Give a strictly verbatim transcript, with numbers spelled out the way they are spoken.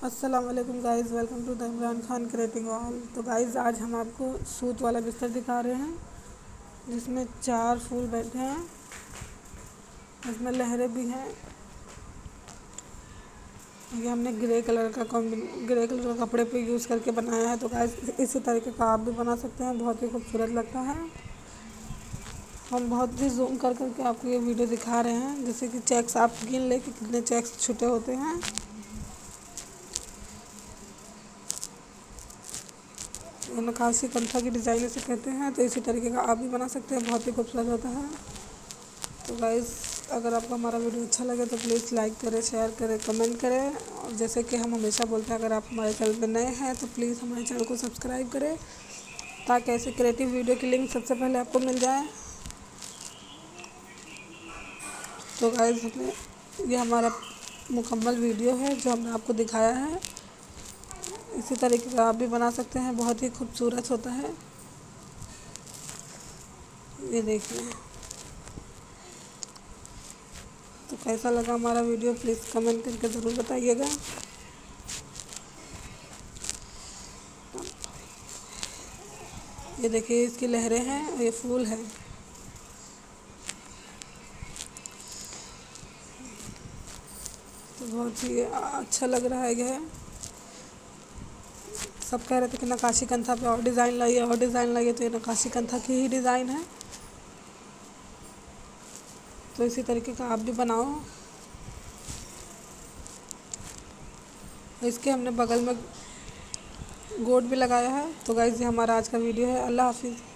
अस्सलाम वालेकुम guys, welcome to the Imran Khan creating wall. तो गाइज़ आज हम आपको सूत वाला बिस्तर दिखा रहे हैं जिसमें चार फूल बैठे हैं, इसमें लहरें भी हैं। ये हमने ग्रे कलर का कॉम्बिन ग्रे कलर का कपड़े पे यूज़ करके बनाया है। तो गाइज़ इसी तरीके का आप भी बना सकते हैं, बहुत ही खूबसूरत लगता है। हम बहुत ही जूम कर करके आपको ये वीडियो दिखा रहे हैं, जैसे कि चेक्स आप गिन ले कि कितने चेक्स छुटे होते हैं। नक्काशी कंथा की डिज़ाइन इसे कहते हैं। तो इसी तरीके का आप भी बना सकते हैं, बहुत ही खूबसूरत होता है। तो गाइस अगर आपको हमारा वीडियो अच्छा लगे तो प्लीज़ लाइक करें, शेयर करें, कमेंट करें। और जैसे कि हम हमेशा बोलते हैं, अगर आप हमारे चैनल पर नए हैं तो प्लीज़ हमारे चैनल को सब्सक्राइब करें ताकि ऐसे क्रिएटिव वीडियो की लिंक सबसे पहले आपको मिल जाए। तो गाइस हमने ये हमारा मुकम्मल वीडियो है जो हमने आपको दिखाया है। इसी तरीके का आप भी बना सकते हैं, बहुत ही खूबसूरत होता है। ये देखिए। तो कैसा लगा हमारा वीडियो प्लीज़ कमेंट करके ज़रूर बताइएगा। ये देखिए, इसकी लहरें हैं और ये फूल है। तो बहुत ही अच्छा लग रहा है यह। सब कह रहे थे कि नक्काशी कंथा पे और डिज़ाइन लाइए और डिज़ाइन लाइए, तो ये नक्काशी कंथा की ही डिज़ाइन है। तो इसी तरीके का आप भी बनाओ। इसके हमने बगल में गोट भी लगाया है। तो गाइस ये हमारा आज का वीडियो है। अल्लाह हाफिज़।